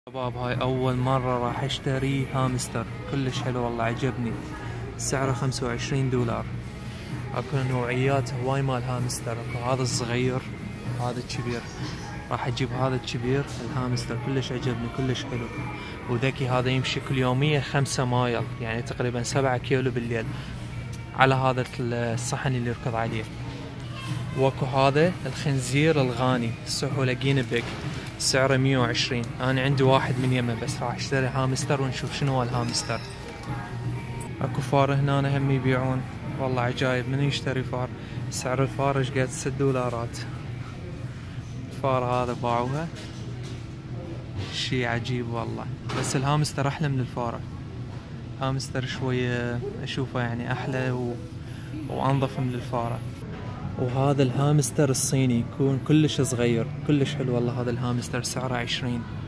شباب، هاي أول مرة راح أشتري هامستر. كلش حلو والله، عجبني. سعره $25. أكو نوعيات هواي مال هامستر، أكو هذا الصغير هذا الكبير. راح أجيب هذا الكبير الهامستر، كلش عجبني كلش حلو وذكي. هذا يمشي كل يومية 5 مايل، يعني تقريبا 7 كيلو بالليل على هذا الصحن اللي يركض عليه. واكو هذا الخنزير الغاني سحولة جيني بيج، سعره 120. انا عندي واحد من يمه، بس راح اشتري هامستر ونشوف شنو هو الهامستر. اكو فار هنا هم يبيعون، والله عجايب. من يشتري فار؟ سعر الفار ايش قد؟ $6. الفار هذا باعوها، شي عجيب والله. بس الهامستر احلى من الفارة. هامستر شوية اشوفه يعني احلى وانظف من الفارة. وهذا الهامستر الصيني يكون كلش صغير، كلش حلو والله. هذا الهامستر سعره 20.